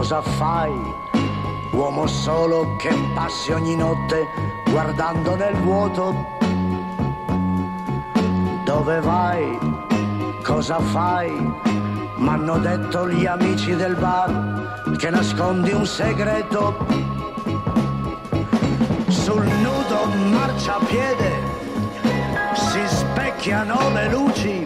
cosa fai? Uomo solo che passi ogni notte guardando nel vuoto. Dove vai? Cosa fai? M'hanno detto gli amici del bar che nascondi un segreto. Sul nudo marciapiede si specchiano le luci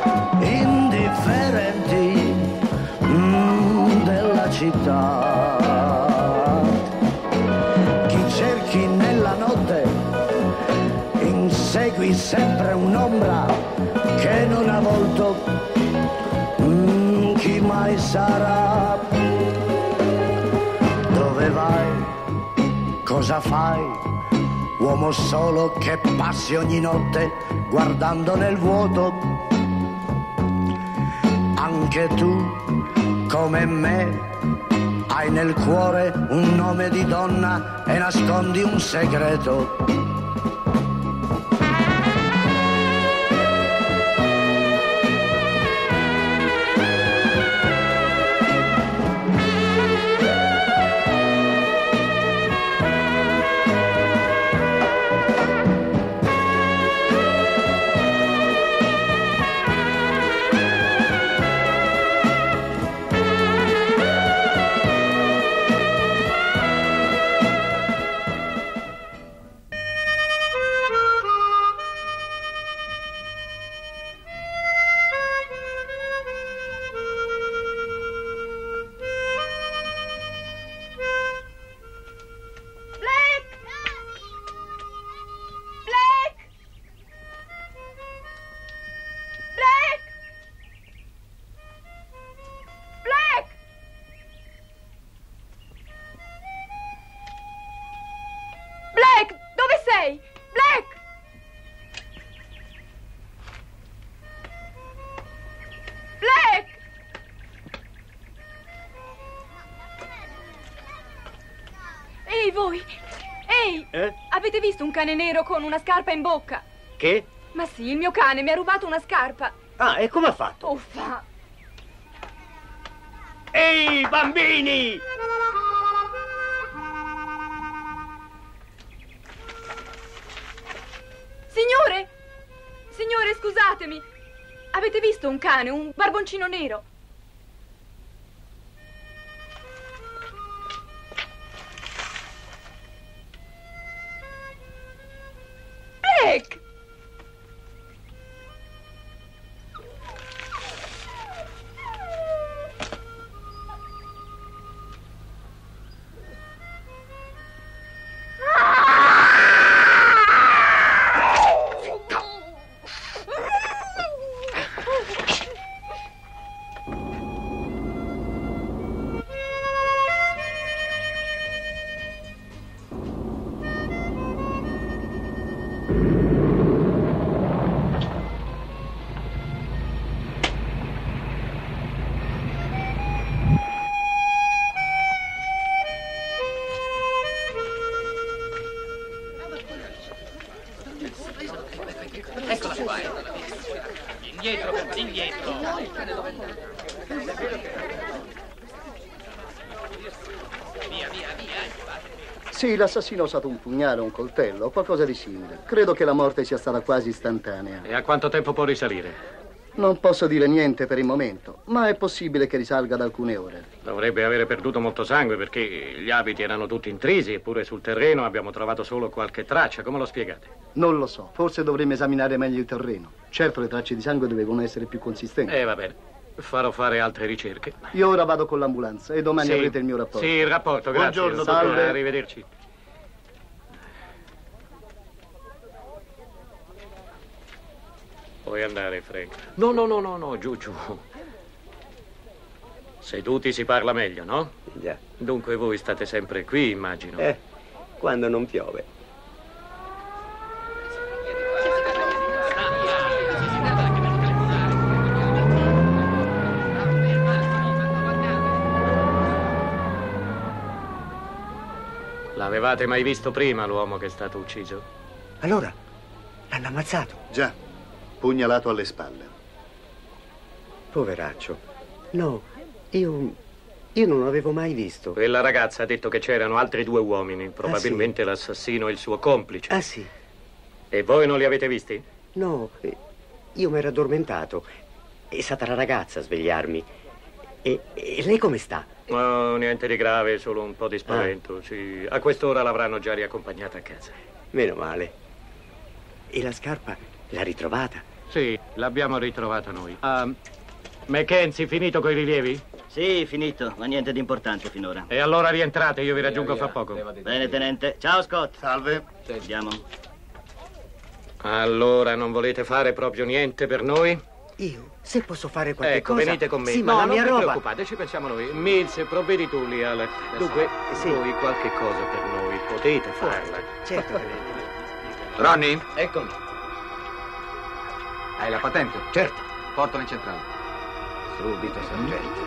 indifferenti della città. Chi cerchi nella notte insegui sempre un'ombra che non ha volto. Chi mai sarà? Dove vai? Cosa fai? Uomo solo che passi ogni notte guardando nel vuoto. Anche tu, come me, hai nel cuore un nome di donna e nascondi un segreto. Voi! Ehi! Avete visto un cane nero con una scarpa in bocca? Che? Ma sì, il mio cane mi ha rubato una scarpa. Ah, e come ha fatto? Uffa! Ehi, bambini! Signore! Signore, scusatemi! Avete visto un cane, un barboncino nero? Blake! Eccola qua. Indietro, indietro. Via, via, via. Sì, l'assassino ha usato un pugnale, un coltello o qualcosa di simile. Credo che la morte sia stata quasi istantanea. E a quanto tempo può risalire? Non posso dire niente per il momento, ma è possibile che risalga ad alcune ore. Dovrebbe avere perduto molto sangue perché gli abiti erano tutti intrisi, eppure sul terreno abbiamo trovato solo qualche traccia. Come lo spiegate? Non lo so, forse dovremmo esaminare meglio il terreno. Certo, le tracce di sangue dovevano essere più consistenti. Va bene, farò fare altre ricerche. Io ora vado con l'ambulanza e domani avrete il mio rapporto. Sì, il rapporto, grazie. Buongiorno, dottore. salve. Arrivederci. Puoi andare, Frank. No, giù. Seduti si parla meglio, no? Già. Dunque voi state sempre qui, immagino. Quando non piove. L'avevate mai visto prima l'uomo che è stato ucciso? Allora, l'hanno ammazzato? Già, pugnalato alle spalle. Poveraccio. No, io Io non l'avevo mai visto. Quella ragazza ha detto che c'erano altri 2 uomini, probabilmente l'assassino e il suo complice. Ah, sì? E voi non li avete visti? No, io mi ero addormentato. È stata la ragazza a svegliarmi. E lei come sta? No, niente di grave, solo un po' di spavento. Sì. A quest'ora l'avranno già riaccompagnata a casa. Meno male. E la scarpa l'ha ritrovata? Sì, l'abbiamo ritrovata noi. Mackenzie, finito coi rilievi? Sì, finito, ma niente di importante finora. E allora rientrate, io vi raggiungo fra poco. Bene, tenente. Ciao, Scott. Salve. Andiamo. Allora, non volete fare proprio niente per noi? Io? Se posso fare qualche Ecco, cosa... venite con me. Sì, ma no, la non mia vi roba... preoccupate, ci pensiamo noi. Mills, provvedi tu lì, Alec. Dunque, sì. voi qualche cosa per noi potete farla. Certo, tenente. Ronnie, Eccomi. hai la patente? Certo. Portala in centrale. Subito, sergente.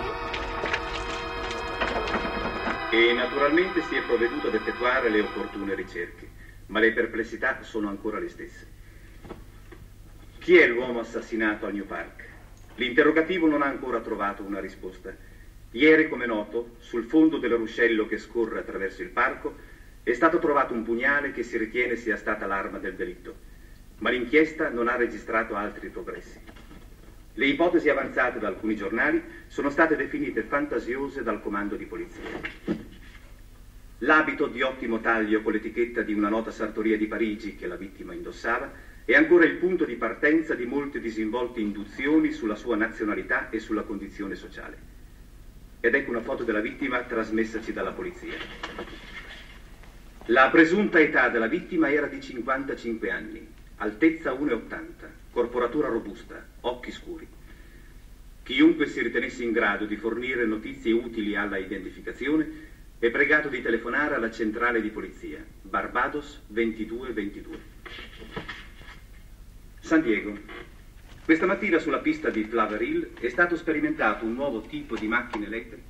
E naturalmente si è provveduto ad effettuare le opportune ricerche, ma le perplessità sono ancora le stesse. Chi è l'uomo assassinato al New Park? L'interrogativo non ha ancora trovato una risposta. Ieri, come noto, sul fondo del ruscello che scorre attraverso il parco è stato trovato un pugnale che si ritiene sia stata l'arma del delitto, ma l'inchiesta non ha registrato altri progressi. Le ipotesi avanzate da alcuni giornali sono state definite fantasiose dal comando di polizia. L'abito di ottimo taglio con l'etichetta di una nota sartoria di Parigi che la vittima indossava è ancora il punto di partenza di molte disinvolte induzioni sulla sua nazionalità e sulla condizione sociale. Ed ecco una foto della vittima trasmessaci dalla polizia. La presunta età della vittima era di 55 anni, altezza 1,80, corporatura robusta, occhi scuri. Chiunque si ritenesse in grado di fornire notizie utili alla identificazione è pregato di telefonare alla centrale di polizia, Barbados 2222. San Diego. Questa mattina sulla pista di Flower Hill è stato sperimentato un nuovo tipo di macchine elettriche.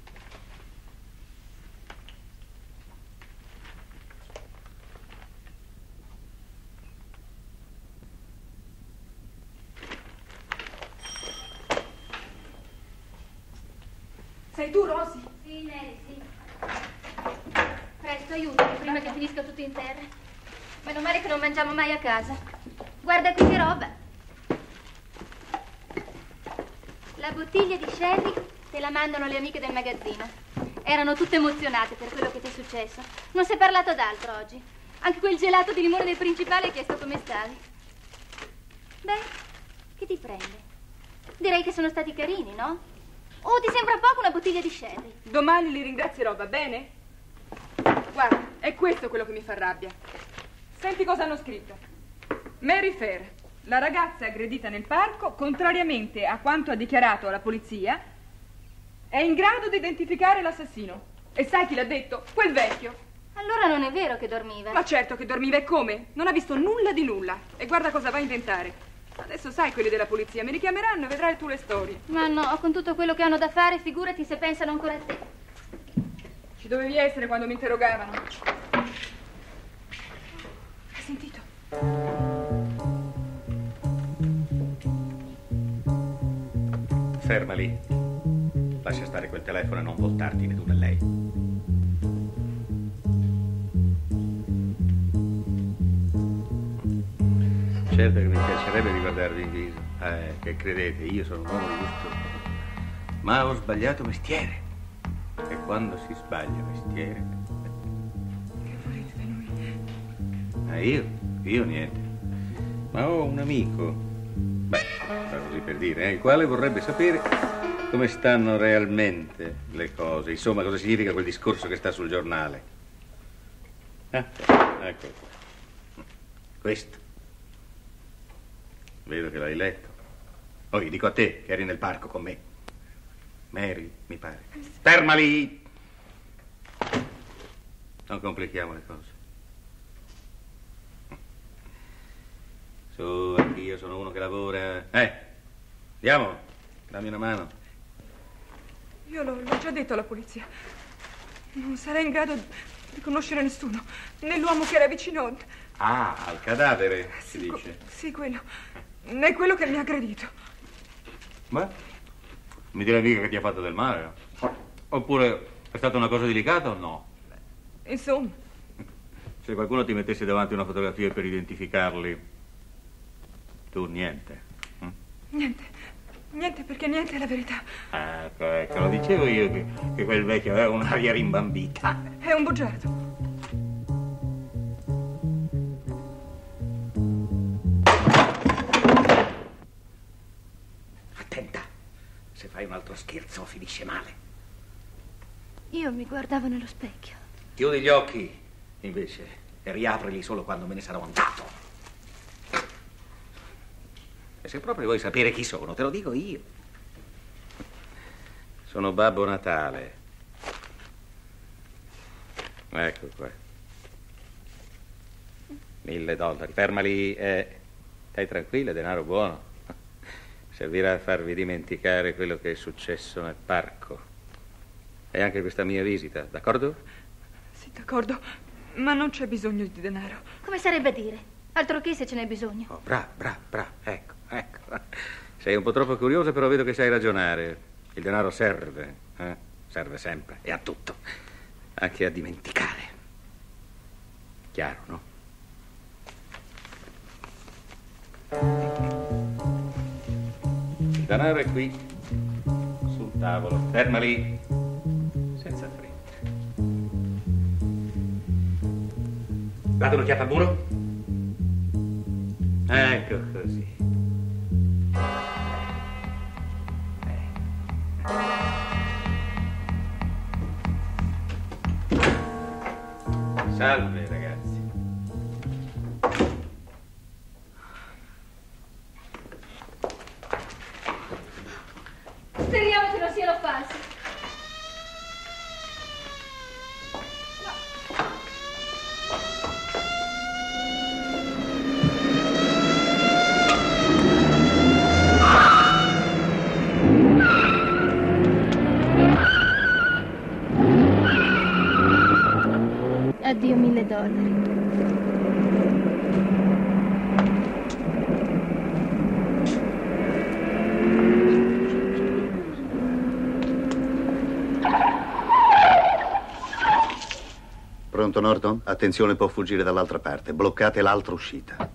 Sei tu, Rosy? Sì, Mary, sì. Presto, aiutami prima che finisca tutto in terra. Meno male che non mangiamo mai a casa. Guarda qui che roba. La bottiglia di sherry te la mandano le amiche del magazzino. Erano tutte emozionate per quello che ti è successo. Non si è parlato d'altro oggi. Anche quel gelato di limone del principale ha chiesto come stavi. Beh, che ti prende? Direi che sono stati carini, no? Oh, ti sembra poco una bottiglia di sherry? Domani li ringrazierò, va bene? Guarda, è questo quello che mi fa rabbia. Senti cosa hanno scritto. Mary Fair, la ragazza aggredita nel parco, contrariamente a quanto ha dichiarato alla polizia, è in grado di identificare l'assassino. E sai chi l'ha detto? Quel vecchio. Allora non è vero che dormiva. Ma certo che dormiva, e come? Non ha visto nulla di nulla. E guarda cosa va a inventare. Adesso sai, quelli della polizia mi richiameranno e vedrai tu le storie. Ma no, con tutto quello che hanno da fare, figurati se pensano ancora a te. Ci dovevi essere quando mi interrogavano. Hai sentito? Ferma lì. Lascia stare quel telefono e non voltarti né tu né lei. Certo che mi piacerebbe riguardarvi in viso. Che credete, io sono un uomo di gusto. Ma ho sbagliato mestiere. E quando si sbaglia mestiere... Che volete da noi? Io niente. Ma ho un amico, beh, così per dire, il quale vorrebbe sapere come stanno realmente le cose. Insomma, cosa significa quel discorso che sta sul giornale. Ecco. Questo. Vedo che l'hai letto. Poi dico a te che eri nel parco con me. Mary, mi pare. Ferma lì! Non complichiamo le cose. Su, anch'io sono uno che lavora. Andiamo, dammi una mano. Io l'ho già detto alla polizia. Non sarei in grado di conoscere nessuno, né l'uomo che era vicino. Ah, al cadavere, si dice. Sì, quello. Né quello che mi ha aggredito. Beh, mi direi mica che ti ha fatto del male, no? Oppure È stata una cosa delicata o no? Insomma. Se qualcuno ti mettesse davanti una fotografia per identificarli, tu niente. Niente, perché niente è la verità. Ecco, lo dicevo io che quel vecchio aveva un'aria rimbambita. È un bugiardo. Attenta, se fai un altro scherzo finisce male. Io mi guardavo nello specchio. Chiudi gli occhi, invece, e riaprili solo quando me ne sarò andato. E se proprio vuoi sapere chi sono, te lo dico io. Sono Babbo Natale. Ecco qua. $1000. Fermali. Stai tranquilla, è denaro buono. Servirà a farvi dimenticare quello che è successo nel parco. E anche questa mia visita, d'accordo? Sì, d'accordo. Ma non c'è bisogno di denaro. Come sarebbe a dire? Altro che se ce n'è bisogno. Oh, bravo. Ecco. Sei un po' troppo curiosa, però vedo che sai ragionare. Il denaro serve, serve sempre, e a tutto. Anche a dimenticare. Chiaro, no? Il denaro è qui, sul tavolo. Fermali, senza fretta. Date un'occhiata al muro. Ecco così. Salve, ragazzi. Speriamo che non siano falsi. Addio $1000. Pronto, Norton? Attenzione, può fuggire dall'altra parte. Bloccate l'altra uscita.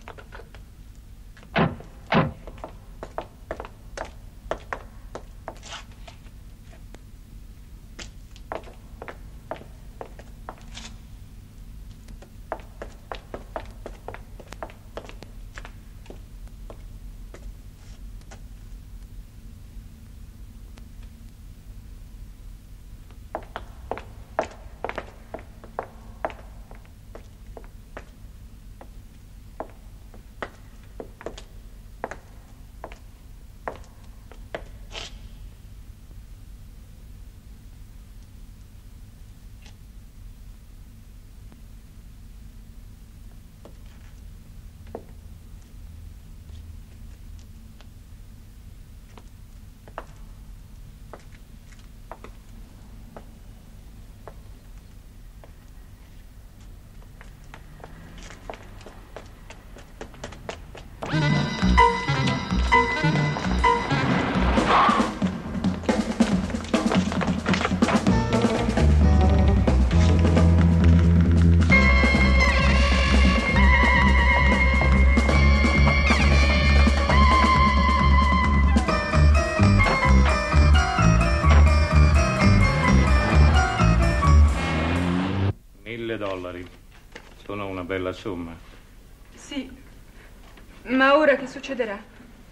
$1000. Sono una bella somma. Sì, ma ora che succederà?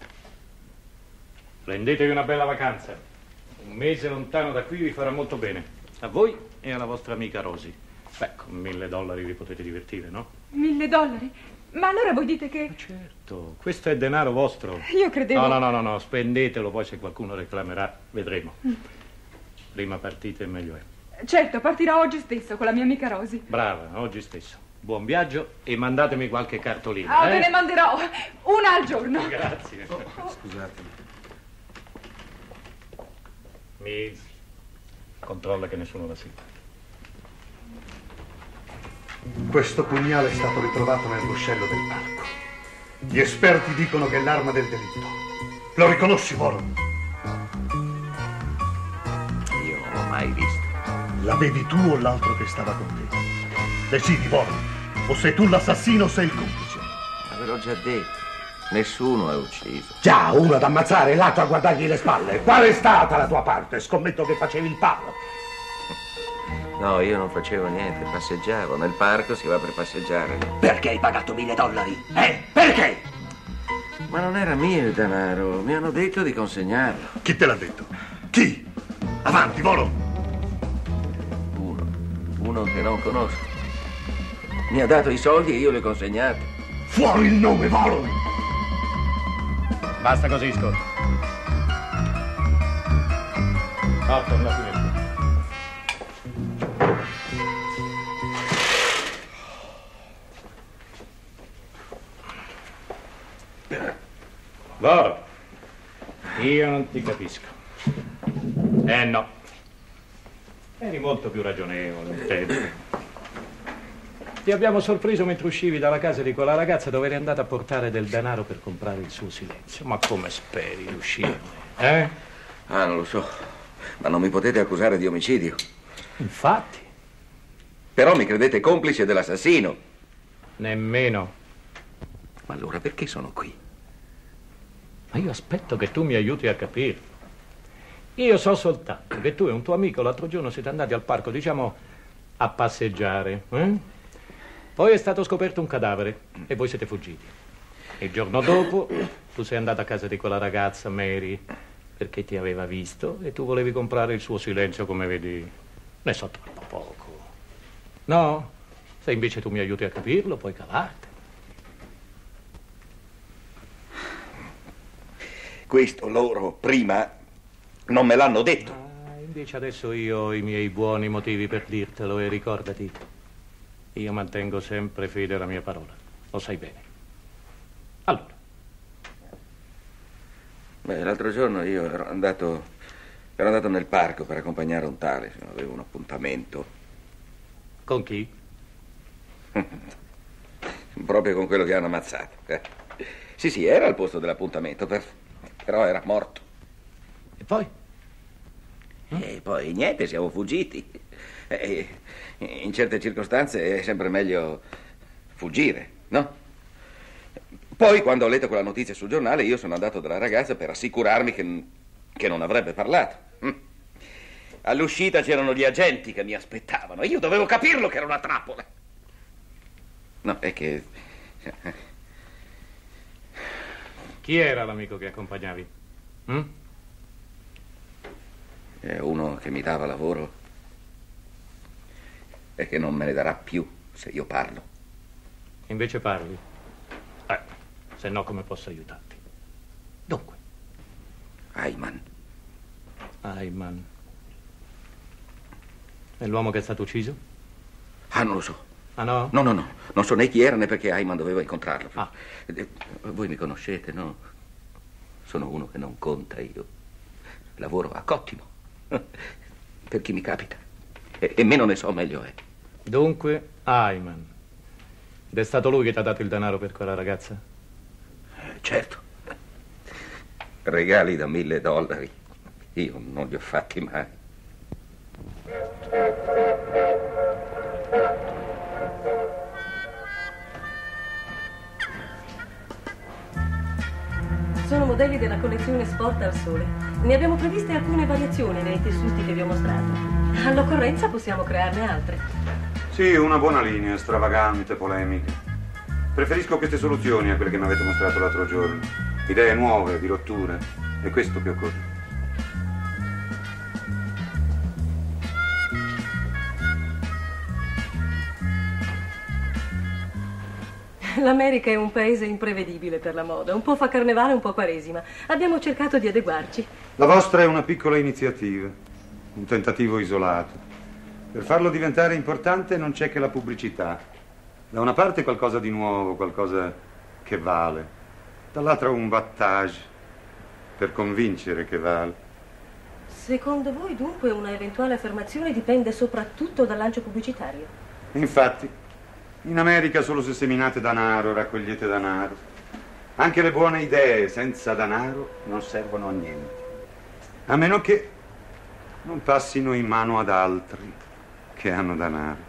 Prendetevi una bella vacanza. Un mese lontano da qui vi farà molto bene. A voi e alla vostra amica Rosy. Beh, con $1000 vi potete divertire, no? $1000? Ma allora voi dite che... Certo, questo è denaro vostro. Io credevo... No, spendetelo, poi se qualcuno reclamerà, vedremo. Prima partite meglio è. Certo, partirò oggi stesso con la mia amica Rosy. Brava, oggi stesso. Buon viaggio e mandatemi qualche cartolina. Ve ne manderò una al giorno. Grazie. Scusatemi. Mills, controlla che nessuno la senta. Questo pugnale è stato ritrovato nel ruscello del parco. Gli esperti dicono che è l'arma del delitto. Lo riconosci, Warren? Io non l'ho mai visto. L'avevi tu o l'altro che stava con te? Decidi, Volo. O sei tu l'assassino o sei il complice. Ma ve l'ho già detto. Nessuno è ucciso. Già, uno ad ammazzare e l'altro a guardargli le spalle. Qual è stata la tua parte? Scommetto che facevi il palo. No, io non facevo niente, passeggiavo. Nel parco si va per passeggiare. Perché hai pagato $1000? Perché? Ma non era mio il denaro, mi hanno detto di consegnarlo. Chi te l'ha detto? Chi? Avanti, Volo! Uno che non conosco. Mi ha dato i soldi e io li ho consegnati. Fuori il nome, Volo! Basta così, Scott. Torna la finestra. Volo, io non ti capisco. No. Eri molto più ragionevole un tempo. Ti abbiamo sorpreso mentre uscivi dalla casa di quella ragazza dove eri andata a portare del denaro per comprare il suo silenzio. Ma come speri di uscirne, eh? Ah, non lo so. Ma non mi potete accusare di omicidio. Infatti. Però mi credete complice dell'assassino. Nemmeno. Ma allora perché sono qui? Ma io aspetto che tu mi aiuti a capirlo. Io so soltanto che tu e un tuo amico l'altro giorno siete andati al parco, diciamo, a passeggiare. Poi è stato scoperto un cadavere e voi siete fuggiti. Il giorno dopo tu sei andato a casa di quella ragazza, Mary, perché ti aveva visto e tu volevi comprare il suo silenzio, come vedi. Ne so troppo poco. No? Se invece tu mi aiuti a capirlo, puoi cavartene. Questo loro prima non me l'hanno detto. Invece adesso io ho i miei buoni motivi per dirtelo e ricordati, io mantengo sempre fede alla mia parola. Lo sai bene. Allora. Beh, l'altro giorno io ero andato nel parco per accompagnare un tale. Avevo un appuntamento. Con chi? Proprio con quello che hanno ammazzato. Sì, era al posto dell'appuntamento, però era morto. E poi? E poi niente, siamo fuggiti. In certe circostanze è sempre meglio fuggire, no? Poi, quando ho letto quella notizia sul giornale, io sono andato dalla ragazza per assicurarmi che non avrebbe parlato. All'uscita c'erano gli agenti che mi aspettavano. Io dovevo capirlo che era una trappola. No, è che... Chi era l'amico che accompagnavi? È uno che mi dava lavoro e che non me ne darà più se io parlo. Invece parli? Se no come posso aiutarti? Dunque. Ayman. È l'uomo che è stato ucciso? Ah, non lo so. Ah, no? No. Non so né chi era né perché Ayman doveva incontrarlo. Voi mi conoscete, no? Sono uno che non conta, io lavoro a cottimo. Per chi mi capita. E meno ne so, meglio è. Dunque, Ayman. Ed è stato lui che ti ha dato il denaro per quella ragazza? Certo. Regali da $1000. Io non li ho fatti mai. Sono modelli della collezione Sport al Sole. Ne abbiamo previste alcune variazioni nei tessuti che vi ho mostrato. All'occorrenza possiamo crearne altre. Sì, una buona linea, stravagante, polemica. Preferisco queste soluzioni a quelle che mi avete mostrato l'altro giorno. Idee nuove, di rotture. È questo che occorre. L'America è un paese imprevedibile per la moda. Un po' fa carnevale, un po' quaresima. Abbiamo cercato di adeguarci. La vostra è una piccola iniziativa, un tentativo isolato. Per farlo diventare importante non c'è che la pubblicità. Da una parte qualcosa di nuovo, qualcosa che vale. Dall'altra un battage per convincere che vale. Secondo voi, dunque, una eventuale affermazione dipende soprattutto dal lancio pubblicitario? Infatti, in America solo se seminate danaro raccogliete danaro. Anche le buone idee senza danaro non servono a niente. A meno che non passino in mano ad altri. che hanno danaro.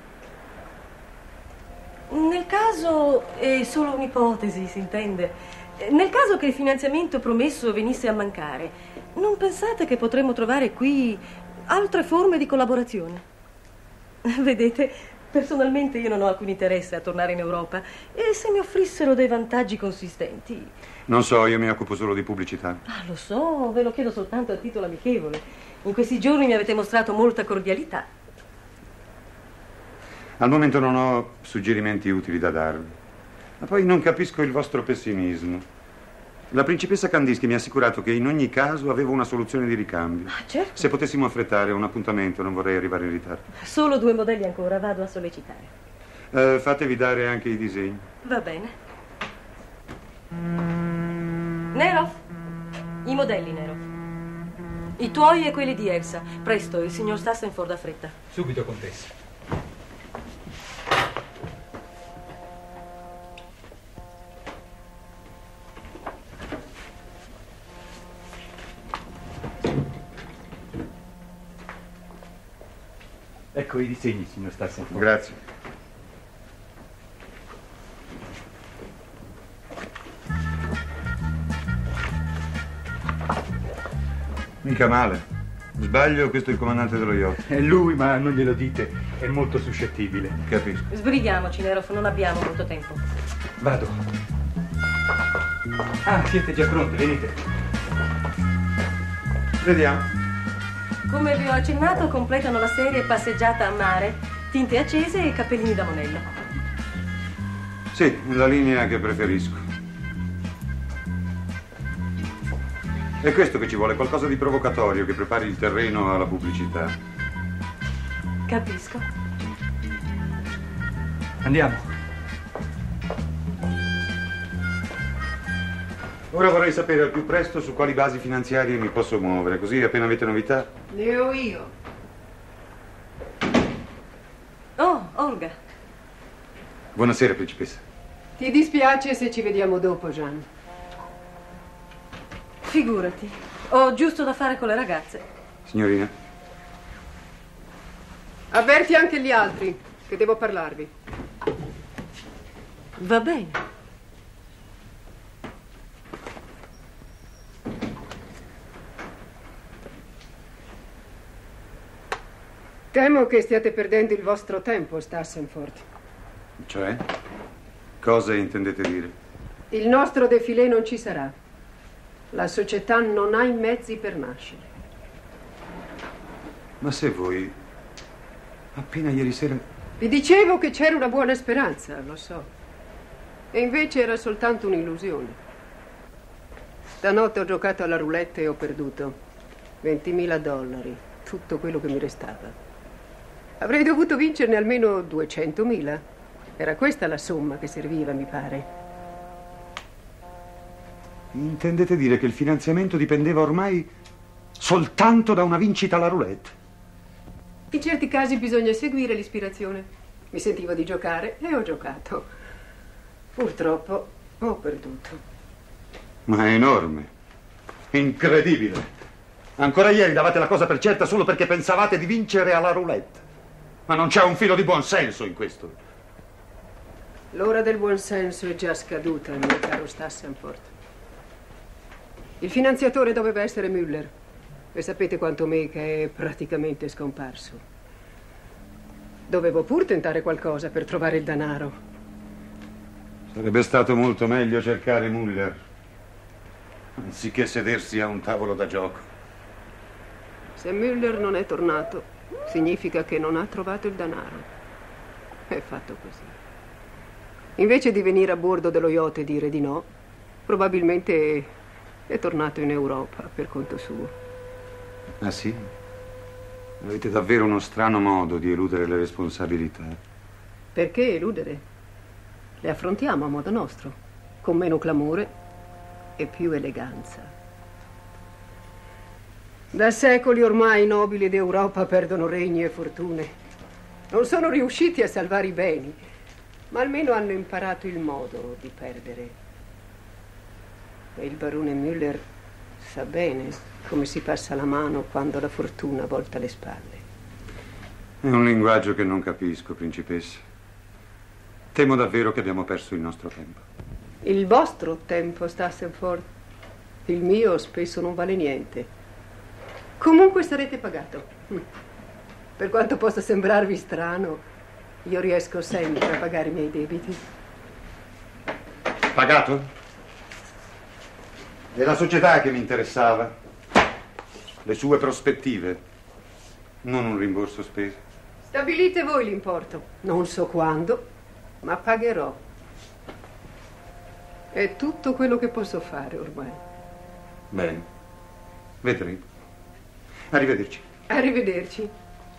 Nel caso, è solo un'ipotesi, si intende, nel caso che il finanziamento promesso venisse a mancare, non pensate che potremmo trovare qui altre forme di collaborazione? Vedete, personalmente io non ho alcun interesse a tornare in Europa e se mi offrissero dei vantaggi consistenti... Non so, io mi occupo solo di pubblicità. Ah, lo so, ve lo chiedo soltanto a titolo amichevole. In questi giorni mi avete mostrato molta cordialità. Al momento non ho suggerimenti utili da darvi. Ma poi non capisco il vostro pessimismo. La principessa Kandinski mi ha assicurato che in ogni caso avevo una soluzione di ricambio. Ah, certo. Se potessimo affrettare un appuntamento, non vorrei arrivare in ritardo. Solo 2 modelli ancora, vado a sollecitare. Fatevi dare anche i disegni. Va bene. Nero? I modelli, Nero. I tuoi e quelli di Elsa. Presto, il signor Stassenford ha fretta. Subito, contessa. Ecco i disegni, signor Stassenford. Grazie. Mica male. Sbaglio, questo è il comandante dello yacht. È lui, ma non glielo dite. È molto suscettibile. Capisco. Sbrighiamoci, Nero, non abbiamo molto tempo. Vado. Ah, siete già pronti, venite. Vediamo. Come vi ho accennato, completano la serie Passeggiata a mare, tinte accese e cappellini da monello. Sì, la linea che preferisco. È questo che ci vuole, qualcosa di provocatorio che prepari il terreno alla pubblicità. Capisco. Andiamo. Ora vorrei sapere al più presto su quali basi finanziarie mi posso muovere, così appena avete novità. Ne ho io. Oh, Olga. Buonasera, principessa. Ti dispiace se ci vediamo dopo, Jean? Figurati, ho giusto da fare con le ragazze. Signorina? Avverti anche gli altri, che devo parlarvi. Va bene. Temo che stiate perdendo il vostro tempo, Stassenford. Cioè? Cosa intendete dire? Il nostro defilé non ci sarà. La società non ha i mezzi per nascere. Ma se voi... appena ieri sera... Vi dicevo che c'era una buona speranza, lo so. E invece era soltanto un'illusione. Stanotte ho giocato alla roulette e ho perduto $20.000, tutto quello che mi restava. Avrei dovuto vincerne almeno 200.000. Era questa la somma che serviva, mi pare. Intendete dire che il finanziamento dipendeva ormai soltanto da una vincita alla roulette? In certi casi bisogna seguire l'ispirazione. Mi sentivo di giocare e ho giocato. Purtroppo ho perduto. Ma è enorme. Incredibile. Ancora ieri davate la cosa per certa solo perché pensavate di vincere alla roulette. Ma non c'è un filo di buon senso in questo. L'ora del buon senso è già scaduta, mio caro Stassenford. Il finanziatore doveva essere Müller. E sapete quanto me che è praticamente scomparso. Dovevo pur tentare qualcosa per trovare il denaro. Sarebbe stato molto meglio cercare Müller, anziché sedersi a un tavolo da gioco. Se Müller non è tornato, significa che non ha trovato il denaro. È fatto così. Invece di venire a bordo dello yacht e dire di no, probabilmente è tornato in Europa per conto suo. Ah sì? Avete davvero uno strano modo di eludere le responsabilità. Perché eludere? Le affrontiamo a modo nostro, con meno clamore e più eleganza. Da secoli ormai i nobili d'Europa perdono regni e fortune. Non sono riusciti a salvare i beni, ma almeno hanno imparato il modo di perdere. E il barone Müller sa bene come si passa la mano quando la fortuna volta le spalle. È un linguaggio che non capisco, principessa. Temo davvero che abbiamo perso il nostro tempo. Il vostro tempo, Stassenford. Il mio spesso non vale niente. Comunque sarete pagato. Per quanto possa sembrarvi strano, io riesco sempre a pagare i miei debiti. Pagato? È la società che mi interessava. Le sue prospettive. Non un rimborso spese. Stabilite voi l'importo. Non so quando, ma pagherò. È tutto quello che posso fare ormai. Bene. Vedremo. Arrivederci. Arrivederci.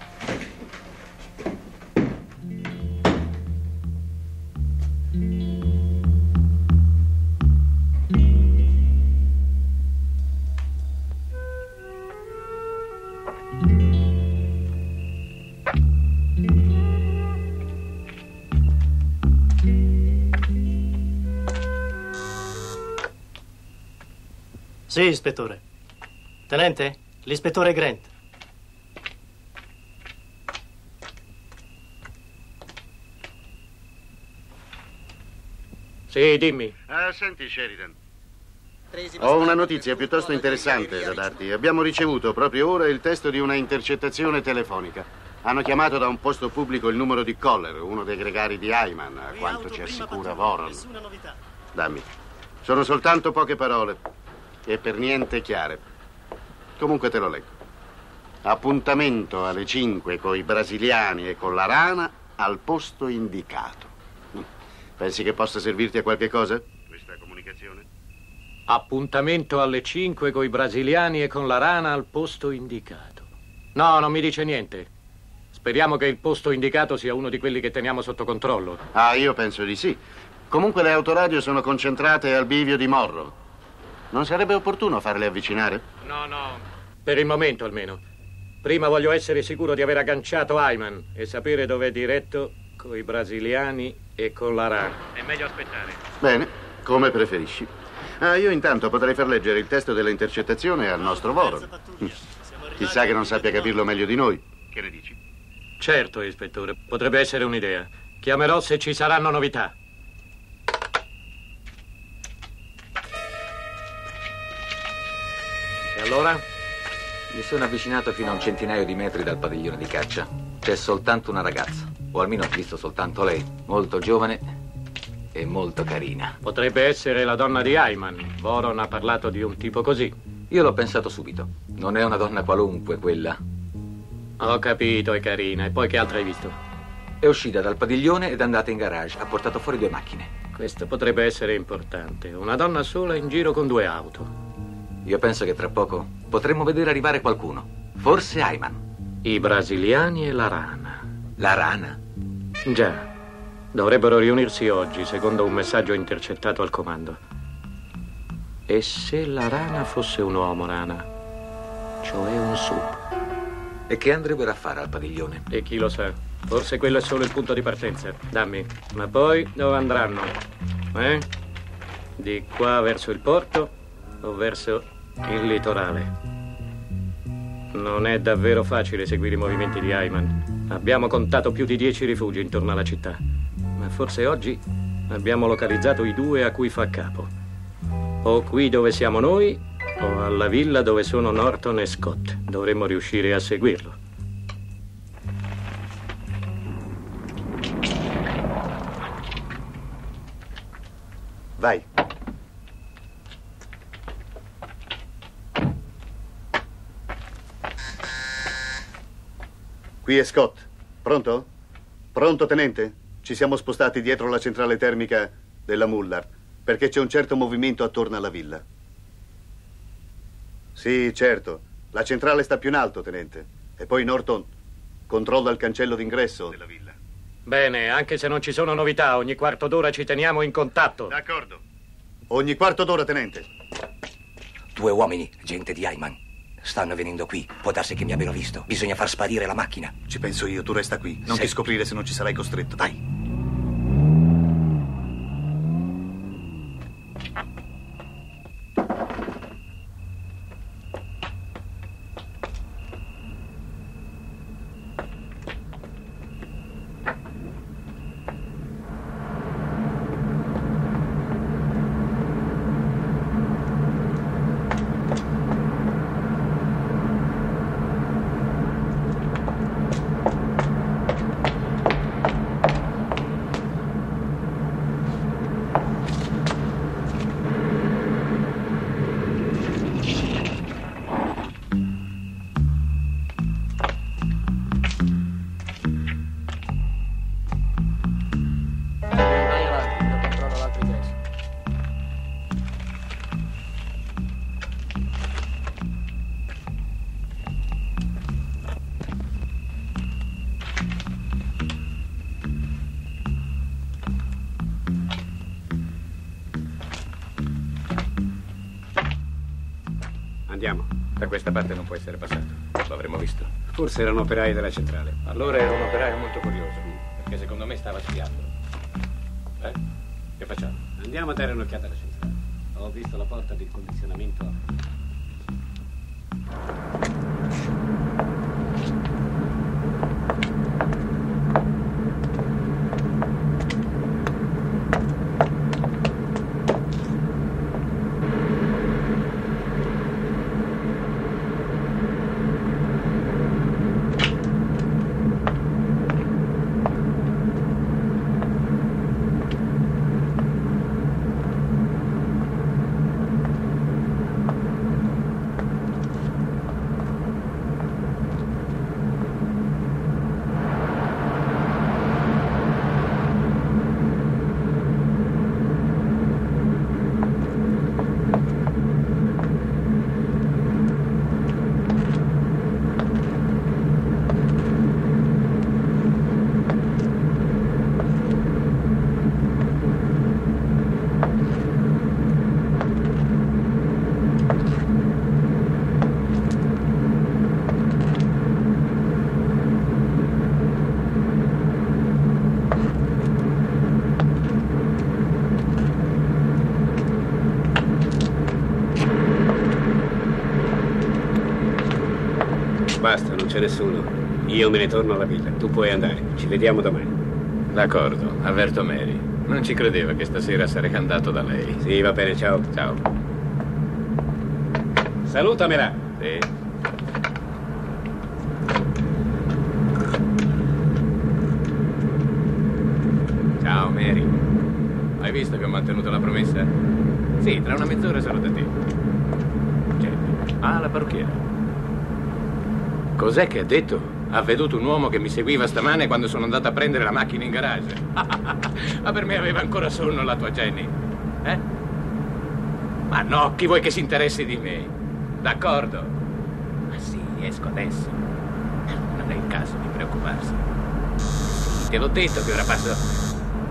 Sì, ispettore. Tenente, l'ispettore Grant. Sì, dimmi. Senti, Sheridan. Ho una notizia piuttosto interessante da darti. Abbiamo ricevuto proprio ora il testo di una intercettazione telefonica. Hanno chiamato da un posto pubblico il numero di Coller, uno dei gregari di Hyman, a quanto ci assicura Voron. Dammi. Sono soltanto poche parole e per niente chiare. Comunque te lo leggo. Appuntamento alle 5 coi brasiliani e con la rana al posto indicato. Pensi che possa servirti a qualche cosa, questa comunicazione? Appuntamento alle 5 coi brasiliani e con la rana al posto indicato. No, non mi dice niente. Speriamo che il posto indicato sia uno di quelli che teniamo sotto controllo. Ah, io penso di sì. Comunque le autoradio sono concentrate al bivio di Morro. Non sarebbe opportuno farle avvicinare? No. Per il momento almeno. Prima voglio essere sicuro di aver agganciato Hyman e sapere dove è diretto coi brasiliani e con la rana. È meglio aspettare. Bene, come preferisci. Io intanto potrei far leggere il testo delle intercettazioni al nostro Voron. Chissà che non sappia capirlo meglio di noi. Che ne dici? Certo, ispettore. Potrebbe essere un'idea. Chiamerò se ci saranno novità. E allora? Mi sono avvicinato fino a un centinaio di metri dal padiglione di caccia. C'è soltanto una ragazza, o almeno ho visto soltanto lei, molto giovane e molto carina. Potrebbe essere la donna di Hyman. Voron ha parlato di un tipo così. Io l'ho pensato subito. Non è una donna qualunque quella. Ho capito, è carina. E poi che altro hai visto? È uscita dal padiglione ed è andata in garage. Ha portato fuori 2 macchine. Questo potrebbe essere importante. Una donna sola in giro con 2 auto. Io penso che tra poco potremmo vedere arrivare qualcuno. Forse Hyman. I brasiliani e la rana. La rana? Già. Dovrebbero riunirsi oggi, secondo un messaggio intercettato al comando. E se la rana fosse un uomo rana? Cioè un sub. E che andrebbero a fare al padiglione? E chi lo sa? Forse quello è solo il punto di partenza. Dammi. Ma poi dove andranno? Di qua verso il porto o verso il litorale? Non è davvero facile seguire i movimenti di Hyman. Abbiamo contato più di 10 rifugi intorno alla città. Ma forse oggi abbiamo localizzato i 2 a cui fa capo. O qui dove siamo noi, o alla villa dove sono Norton e Scott. Dovremmo riuscire a seguirlo. Vai. Qui è Scott. Pronto? Pronto, tenente? Ci siamo spostati dietro la centrale termica della Mullard, perché c'è un certo movimento attorno alla villa. Sì, certo. La centrale sta più in alto, tenente. E poi Norton controlla il cancello d'ingresso della villa. Bene, anche se non ci sono novità, ogni quarto d'ora ci teniamo in contatto. D'accordo. Ogni quarto d'ora, tenente. 2 uomini, gente di Hyman. Stanno venendo qui. Può darsi che mi abbiano visto. Bisogna far sparire la macchina. Ci penso io, tu resta qui. Non ti scoprire se non ci sarai costretto. Dai. Andiamo. Da questa parte non può essere passato. Lo avremmo visto. Forse era un operaio della centrale. Allora era un operaio molto curioso, perché secondo me stava spiando. Che facciamo? Andiamo a dare un'occhiata alla centrale. Ho visto la porta di condizionamento. Basta, non c'è nessuno. Io me ne torno alla villa. Tu puoi andare. Ci vediamo domani. D'accordo, avverto Mary. Non ci credeva che stasera sarei andato da lei. Sì, va bene, ciao. Ciao. Salutamela. Sì. Ciao, Mary. Hai visto che ho mantenuto la promessa? Sì, tra una mezz'ora sarò da te. Certo. Ah, la parrucchiera. Cos'è che ha detto? Ha veduto un uomo che mi seguiva stamane quando sono andato a prendere la macchina in garage. Ma per me aveva ancora sonno la tua Jenny. Ma no, chi vuoi che si interessi di me? D'accordo? Ma sì, esco adesso. Non è il caso di preoccuparsi. Sì, te l'ho detto che ora passo da te.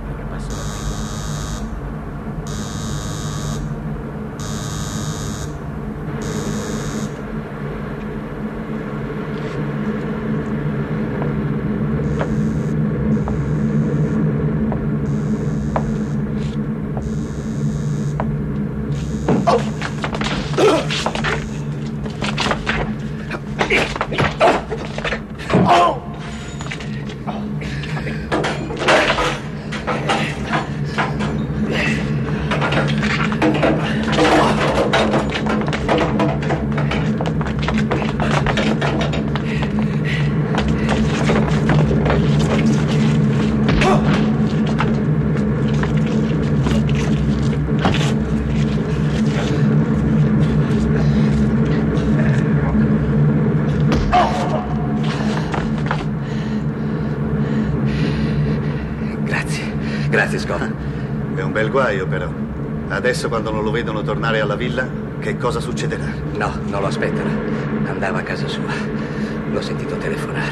Grazie, Scott. È un bel guaio, però. Adesso, quando non lo vedono tornare alla villa, che cosa succederà? No, non lo aspettano. Andava a casa sua. L'ho sentito telefonare.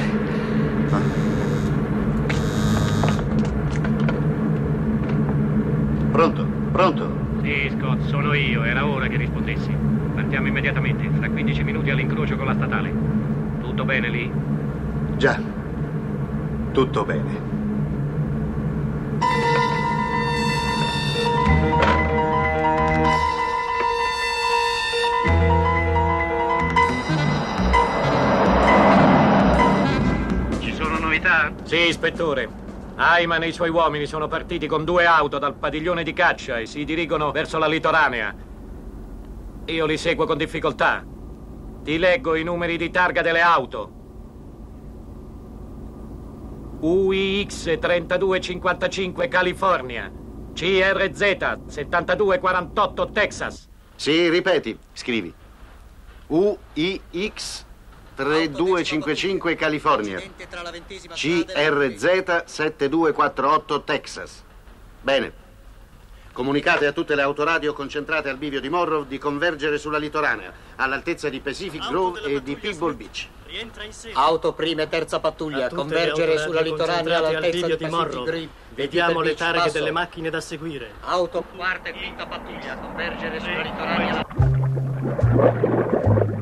Pronto? Pronto? Sì, Scott, sono io. Era ora che rispondessi. Partiamo immediatamente. Fra 15 minuti all'incrocio con la statale. Tutto bene lì? Già. Tutto bene. Sì, ispettore. Ayman e i suoi uomini sono partiti con 2 auto dal padiglione di caccia e si dirigono verso la litoranea. Io li seguo con difficoltà. Ti leggo i numeri di targa delle auto. UIX 3255 California. CRZ 7248 Texas. Sì, ripeti, scrivi. UIX 3255 California. CRZ 7248 Texas. Bene. Comunicate a tutte le autoradio concentrate al bivio di Morrow di convergere sulla litoranea, all'altezza di Pacific Grove e di Pebble Beach. Auto prima e terza pattuglia, convergere sulla litoranea all'altezza di Pacific Grove. Vediamo le targhe delle macchine da seguire. Auto quarta e quinta pattuglia, convergere sulla litoranea.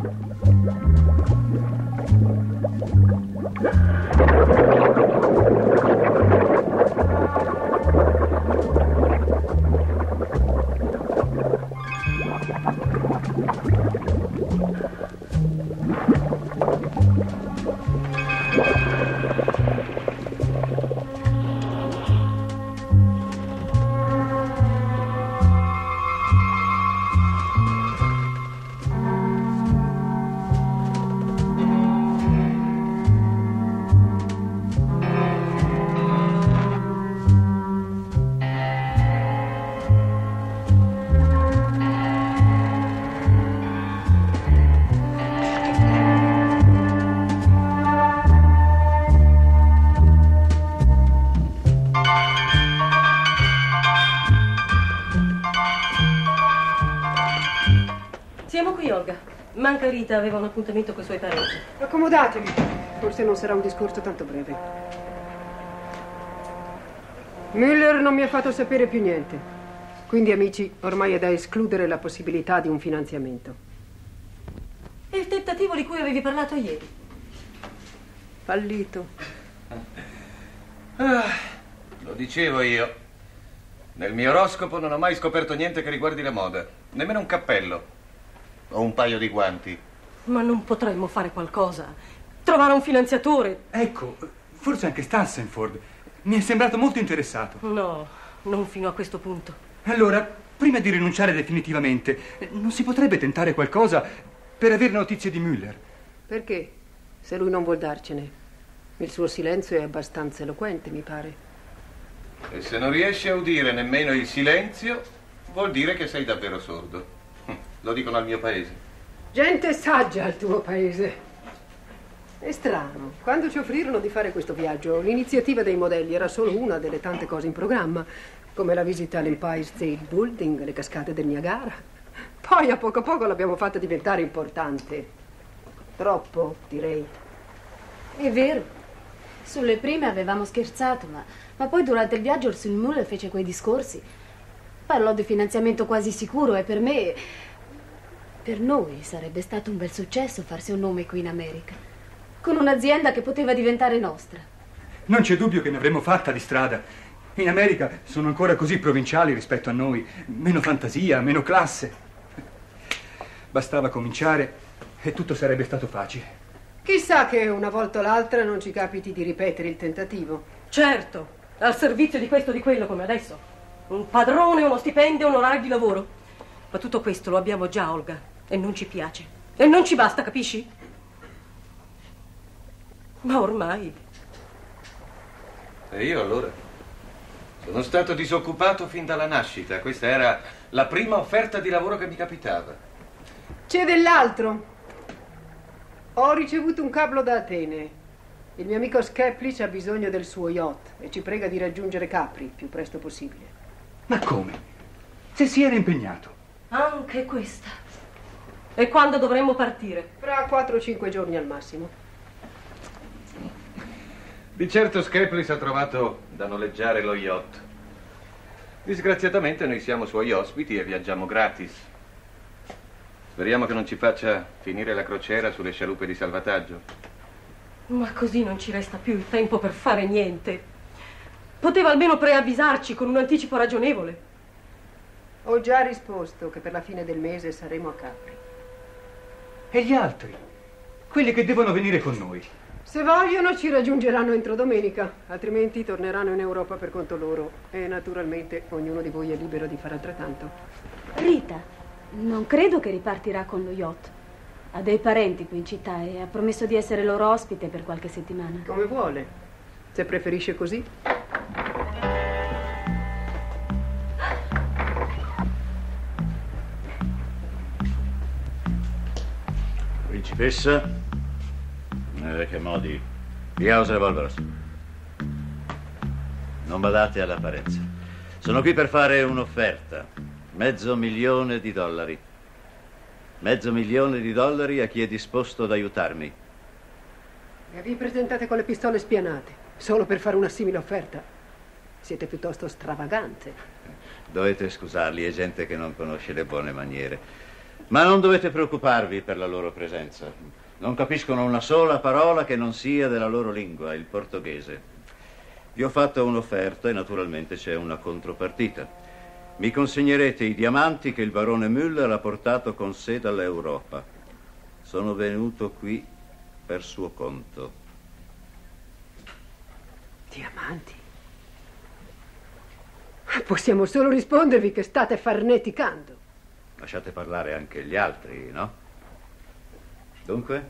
qui, Olga. Manca Rita, aveva un appuntamento con i suoi parenti. Accomodatevi. Forse non sarà un discorso tanto breve. Müller non mi ha fatto sapere più niente. Quindi, amici, ormai è da escludere la possibilità di un finanziamento. E il tentativo di cui avevi parlato ieri? Fallito. Lo dicevo io. Nel mio oroscopo non ho mai scoperto niente che riguardi la moda. Nemmeno un cappello. O un paio di guanti. Ma non potremmo fare qualcosa? Trovare un finanziatore? Ecco, forse anche Stassenford. Mi è sembrato molto interessato. No, non fino a questo punto. Allora, prima di rinunciare definitivamente, non si potrebbe tentare qualcosa per avere notizie di Müller? Perché? Se lui non vuol darcene. Il suo silenzio è abbastanza eloquente, mi pare. E se non riesci a udire nemmeno il silenzio, vuol dire che sei davvero sordo. Lo dicono al mio paese. Gente saggia al tuo paese. È strano. Quando ci offrirono di fare questo viaggio, l'iniziativa dei modelli era solo una delle tante cose in programma, come la visita all'Empire State Building, le cascate del Niagara. Poi a poco l'abbiamo fatta diventare importante. Troppo, direi. È vero. Sulle prime avevamo scherzato, ma poi durante il viaggio il signor Müller fece quei discorsi. Parlò di finanziamento quasi sicuro e per me, per noi, sarebbe stato un bel successo farsi un nome qui in America, con un'azienda che poteva diventare nostra. Non c'è dubbio che ne avremmo fatta di strada. In America sono ancora così provinciali rispetto a noi. Meno fantasia, meno classe. Bastava cominciare e tutto sarebbe stato facile. Chissà che una volta o l'altra non ci capiti di ripetere il tentativo. Certo, al servizio di questo o di quello, come adesso. Un padrone, uno stipendio, un orario di lavoro. Ma tutto questo lo abbiamo già, Olga, e non ci piace. E non ci basta, capisci? Ma ormai... E io allora? Sono stato disoccupato fin dalla nascita. Questa era la prima offerta di lavoro che mi capitava. C'è dell'altro. Ho ricevuto un cablo da Atene. Il mio amico Skeplich ha bisogno del suo yacht e ci prega di raggiungere Capri il più presto possibile. Ma come? Se si era impegnato. Anche questa. E quando dovremmo partire? Fra 4 o 5 giorni al massimo. Di certo Skeplich ha trovato da noleggiare lo yacht. Disgraziatamente noi siamo suoi ospiti e viaggiamo gratis. Speriamo che non ci faccia finire la crociera sulle scialuppe di salvataggio. Ma così non ci resta più il tempo per fare niente. Poteva almeno preavvisarci con un anticipo ragionevole. Ho già risposto che per la fine del mese saremo a Capri. E gli altri? Quelli che devono venire con noi? Se vogliono ci raggiungeranno entro domenica, altrimenti torneranno in Europa per conto loro. E naturalmente ognuno di voi è libero di fare altrettanto. Rita, non credo che ripartirà con lo yacht. Ha dei parenti qui in città e ha promesso di essere loro ospite per qualche settimana. Come vuole, se preferisce così. Principessa? Che modi? Via os revolveros. Non badate alle apparenze. Sono qui per fare un'offerta. $500,000. $500,000 a chi è disposto ad aiutarmi. E vi presentate con le pistole spianate, solo per fare una simile offerta. Siete piuttosto stravagante. Dovete scusarli, è gente che non conosce le buone maniere. Ma non dovete preoccuparvi per la loro presenza. Non capiscono una sola parola che non sia della loro lingua, il portoghese. Vi ho fatto un'offerta e naturalmente c'è una contropartita. Mi consegnerete i diamanti che il barone Müller ha portato con sé dall'Europa. Sono venuto qui per suo conto. Diamanti? Possiamo solo rispondervi che state farneticando. Lasciate parlare anche gli altri, no? Dunque?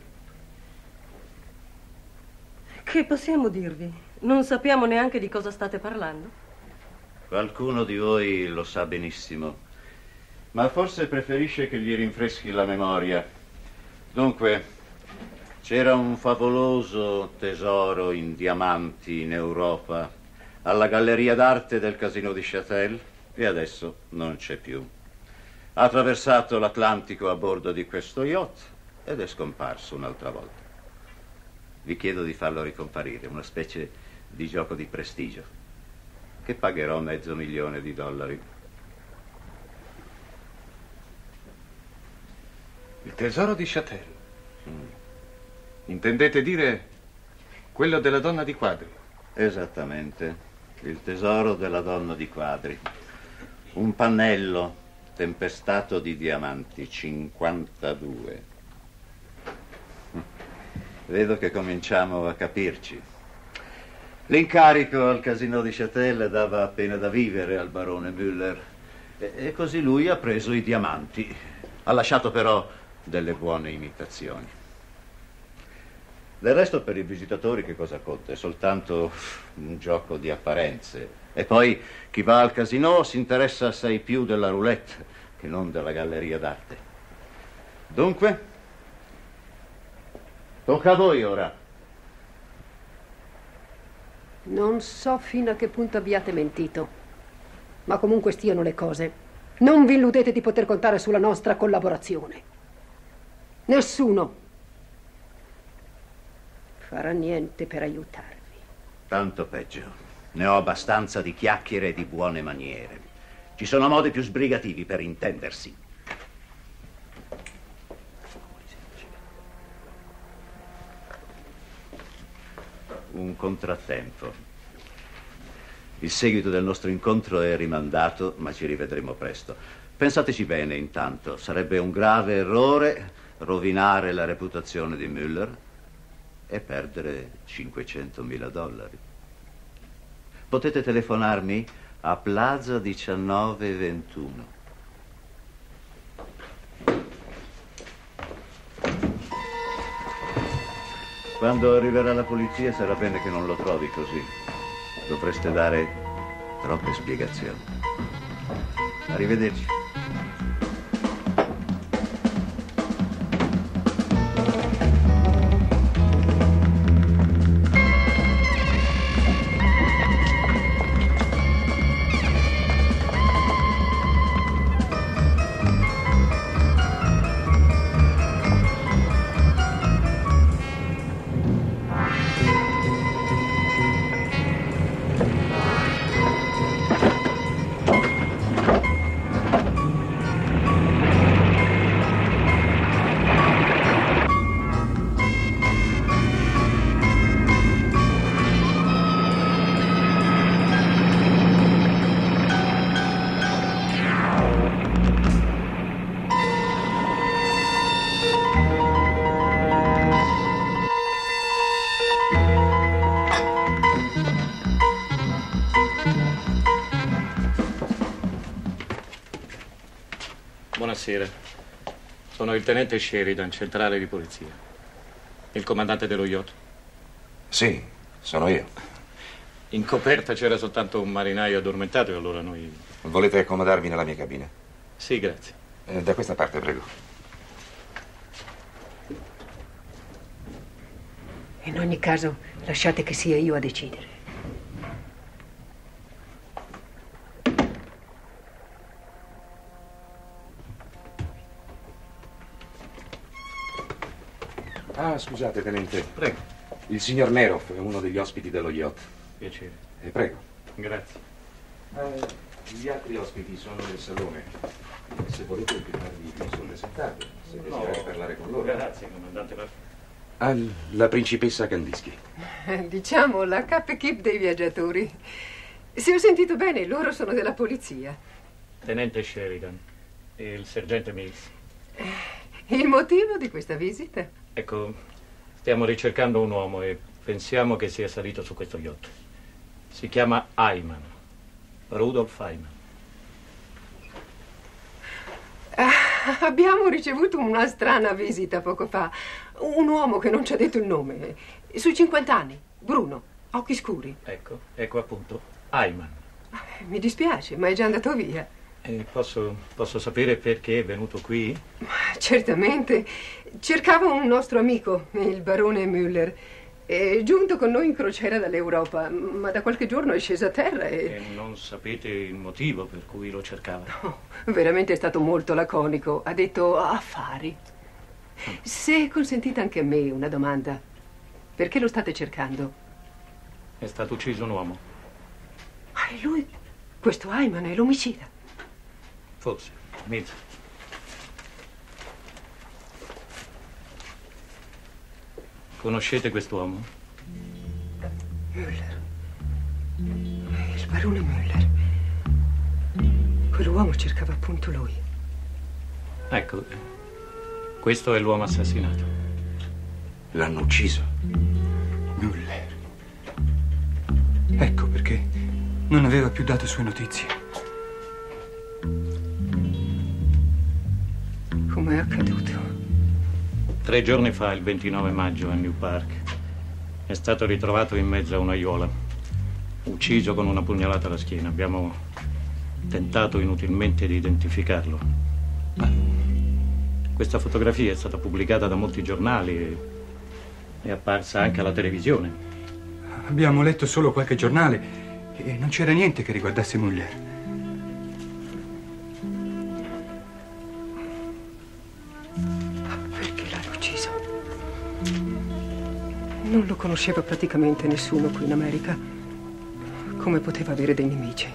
Che possiamo dirvi? Non sappiamo neanche di cosa state parlando. Qualcuno di voi lo sa benissimo, ma forse preferisce che gli rinfreschi la memoria. Dunque, c'era un favoloso tesoro in diamanti in Europa, alla Galleria d'Arte del Casino di Châtel, e adesso non c'è più. Ha attraversato l'Atlantico a bordo di questo yacht ed è scomparso un'altra volta. Vi chiedo di farlo ricomparire, una specie di gioco di prestigio, che pagherò $500,000. Il tesoro di Châtel. Intendete dire quello della donna di quadri? Esattamente, il tesoro della donna di quadri. Un pannello tempestato di diamanti, 52. Vedo che cominciamo a capirci. L'incarico al casino di Châtel dava appena da vivere al barone Müller e così lui ha preso i diamanti. Ha lasciato però delle buone imitazioni. Del resto per i visitatori che cosa conta? È soltanto un gioco di apparenze. E poi chi va al casino si interessa assai più della roulette che non della galleria d'arte. Dunque, tocca a voi ora. Non so fino a che punto abbiate mentito, ma comunque stiano le cose. Non vi illudete di poter contare sulla nostra collaborazione. Nessuno farà niente per aiutarvi. Tanto peggio. Ne ho abbastanza di chiacchiere e di buone maniere. Ci sono modi più sbrigativi per intendersi. Un contrattempo. Il seguito del nostro incontro è rimandato, ma ci rivedremo presto. Pensateci bene intanto. Sarebbe un grave errore rovinare la reputazione di Müller e perdere $500,000. Potete telefonarmi a Plaza 1921. Quando arriverà la polizia sarà bene che non lo trovi così. Dovreste dare troppe spiegazioni. Arrivederci. Buonasera. Sono il tenente Sheridan, centrale di polizia. Il comandante dello yacht? Sì, sono io. In coperta c'era soltanto un marinaio addormentato e allora noi... Volete accomodarvi nella mia cabina? Sì, grazie. Da questa parte, prego. In ogni caso, lasciate che sia io a decidere. Ah, scusate, tenente. Prego. Il signor Nerov è uno degli ospiti dello yacht. Piacere. Prego. Grazie. Gli altri ospiti sono nel salone. Se volete invitarvi, posso presentarvi. Se desiderate parlare con loro. Grazie, comandante. La principessa Kandinsky. Diciamo la cap équipe dei viaggiatori. Se ho sentito bene, loro sono della polizia. Tenente Sheridan e il sergente Mills. Il motivo di questa visita? Ecco, stiamo ricercando un uomo e pensiamo che sia salito su questo yacht. Si chiama Ayman, Rudolf Ayman. Abbiamo ricevuto una strana visita poco fa. Un uomo che non ci ha detto il nome. Sui 50 anni, bruno, occhi scuri. Ecco appunto, Ayman. Mi dispiace, ma è già andato via. Posso sapere perché è venuto qui? Certamente. Cercavo un nostro amico, il barone Müller. È giunto con noi in crociera dall'Europa, ma da qualche giorno è sceso a terra E non sapete il motivo per cui lo cercava? No, veramente è stato molto laconico. Ha detto affari. Se consentite anche a me una domanda, perché lo state cercando? È stato ucciso un uomo. Ah, è lui? Questo Ayman è l'omicida. Forse, mezzo. Conoscete quest'uomo? Müller. Il barone Müller. Quell'uomo cercava appunto lui. Ecco, questo è l'uomo assassinato. L'hanno ucciso? Müller. Ecco perché non aveva più dato sue notizie. Com'è accaduto? 3 giorni fa, il 29 maggio, a New Park, è stato ritrovato in mezzo a un'aiuola, ucciso con una pugnalata alla schiena. Abbiamo tentato inutilmente di identificarlo. Ma questa fotografia è stata pubblicata da molti giornali e è apparsa anche alla televisione. Abbiamo letto solo qualche giornale e non c'era niente che riguardasse Müller. Non lo conosceva praticamente nessuno qui in America. Come poteva avere dei nemici?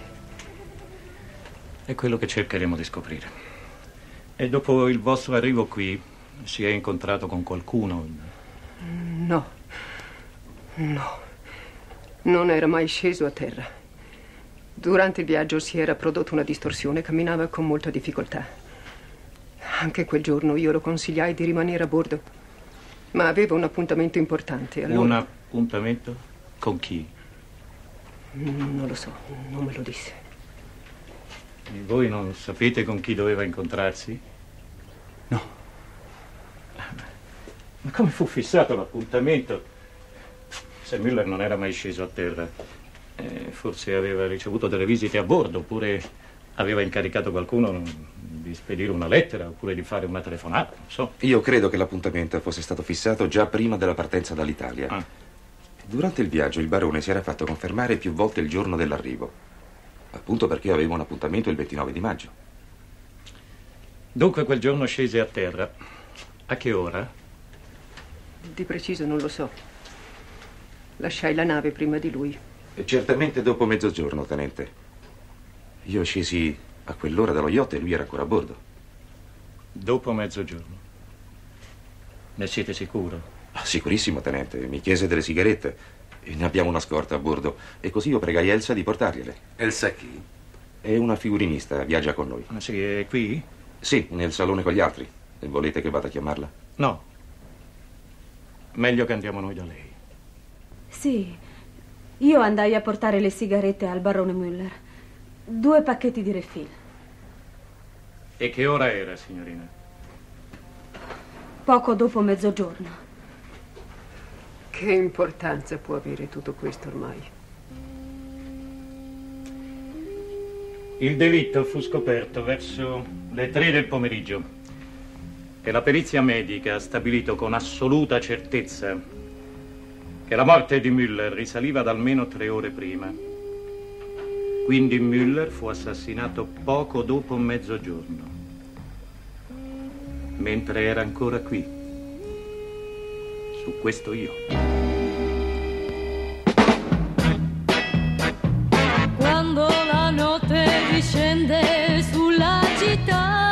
È quello che cercheremo di scoprire. E dopo il vostro arrivo qui, si è incontrato con qualcuno? No. No. Non era mai sceso a terra. Durante il viaggio si era prodotta una distorsione, camminava con molta difficoltà. Anche quel giorno io lo consigliai di rimanere a bordo. Ma aveva un appuntamento importante, allora... Un appuntamento? Con chi? Non lo so, non me lo disse. E voi non sapete con chi doveva incontrarsi? No. Ma come fu fissato l'appuntamento? Se Müller non era mai sceso a terra, forse aveva ricevuto delle visite a bordo, oppure aveva incaricato qualcuno di spedire una lettera, oppure di fare una telefonata, non so. Io credo che l'appuntamento fosse stato fissato già prima della partenza dall'Italia. Durante il viaggio il barone si era fatto confermare più volte il giorno dell'arrivo, appunto perché aveva un appuntamento il 29 di maggio. Dunque quel giorno scese a terra. A che ora? Di preciso non lo so. Lasciai la nave prima di lui. E certamente dopo mezzogiorno, tenente. Io scesi a quell'ora dallo yacht e lui era ancora a bordo. Dopo mezzogiorno? Ne siete sicuro? Sicurissimo, tenente. Mi chiese delle sigarette e ne abbiamo una scorta a bordo. E così io pregai Elsa di portargliele. Elsa chi? È una figurinista, viaggia con noi. Ah, sì, è qui? Sì, nel salone con gli altri. E volete che vada a chiamarla? No. Meglio che andiamo noi da lei. Sì, io andai a portare le sigarette al barone Müller. 2 pacchetti di refill. E che ora era, signorina? Poco dopo mezzogiorno. Che importanza può avere tutto questo ormai? Il delitto fu scoperto verso le 3 del pomeriggio e la perizia medica ha stabilito con assoluta certezza che la morte di Müller risaliva ad almeno 3 ore prima. Quindi Müller fu assassinato poco dopo mezzogiorno, mentre era ancora qui. Su questo io. Quando la notte discende sulla città